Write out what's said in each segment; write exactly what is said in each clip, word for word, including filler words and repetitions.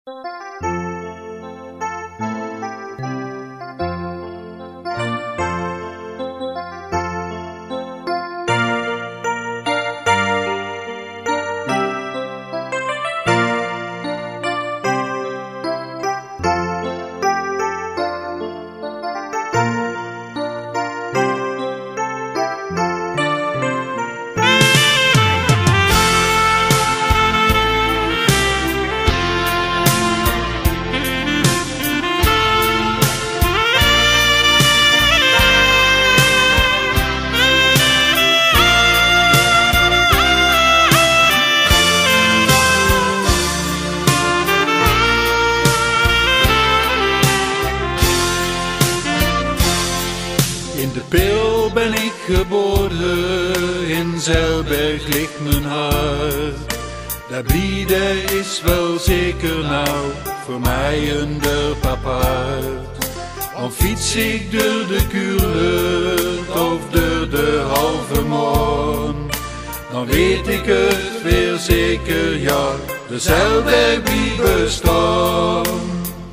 In de Pil ben ik geboren, in Zeilberg ligt mijn hart. Daar blieden is wel zeker nou, voor mij een dorp apart. Dan fiets ik door de Kuurle of door de halve Moon, dan weet ik het weer zeker, ja, de Zeilberg die bestaan.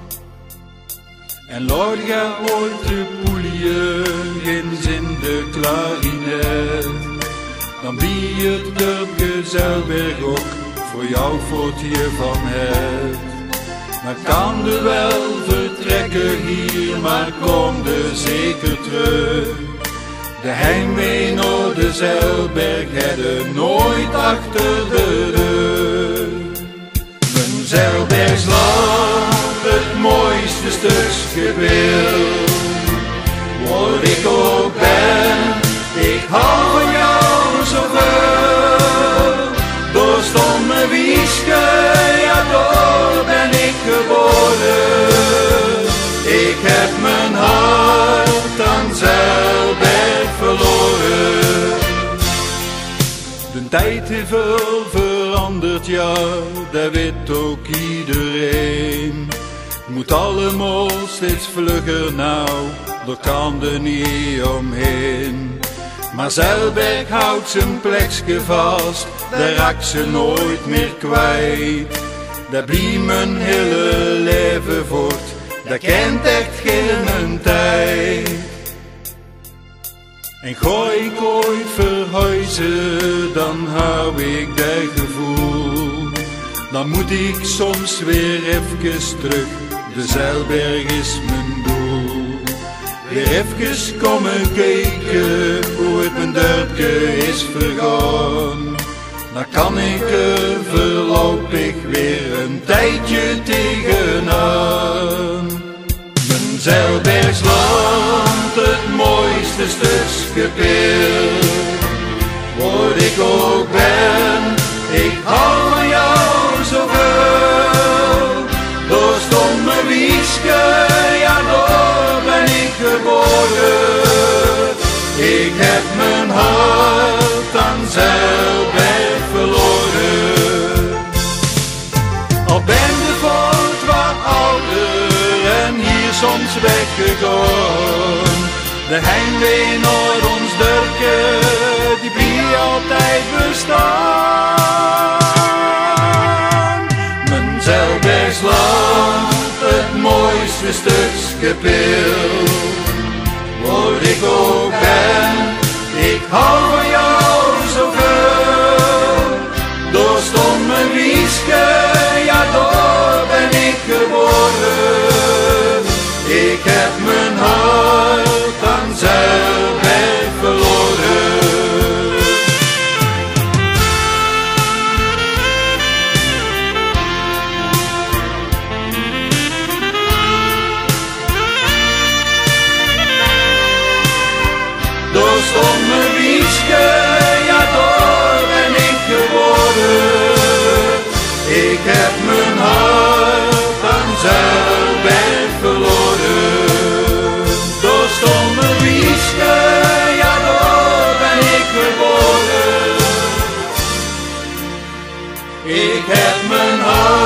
En Lord gaat ooit de poelien, ginds in de klarinet, dan bie het dorpje Zeilberg ook voor jou voort van het. Maar kan er wel vertrekken hier, maar kom er zeker terug. De heimwee naar de Zeilberg hebben nooit achter de rug. Mijn Zeilbergsland, het mooiste stukje wil, waar ik ook ben, ik hou van jou zoveel. Door stomme Wieske, ja daar ben ik geboren. Ik heb mijn hart aan Zeilberg verloren. De tijd heeft veel veranderd, ja, dat weet ook iedereen. Moet allemaal steeds vlugger nou, daar kan er niet omheen. Maar Zeilberg houdt zijn plekje vast, daar raakt ze nooit meer kwijt. Daar blieb mijn hele leven voort, dat kent echt geen tijd. En gooi ik ooit verhuizen, dan hou ik dat gevoel. Dan moet ik soms weer even terug, de Zeilberg is mijn doel. Weer even komen kijken hoe het mijn dorpje is vergaan. Dan kan ik er voorlopig weer een tijdje tegenaan. Mijn Zeilbergsland, het mooiste stukje Pil, waar ik ook ben, ik hou van jou zoveel. Door stomme Wieske, ja daar ben ik geboren. Ik heb mijn hart aan Zeilberg verloren. Al ben de voort wat ouder en hier soms weggegaan, de heimwee naar ons dorpje, die blijft altijd bestaan. Mijn Zeilbergsland, het mooiste stukje Pil, waar ik ook ben, ik hou van jou zoveel. Door stomme Wieske, ja daar ben ik geboren. Ik heb mijn hart aan Zeilberg verloren. Door stomme Wieske, ja daar ben ik geboren. Ik heb mijn hart aan Zeilberg verloren. Door stomme Wieske, ja daar ben ik geboren. Ik heb mijn hart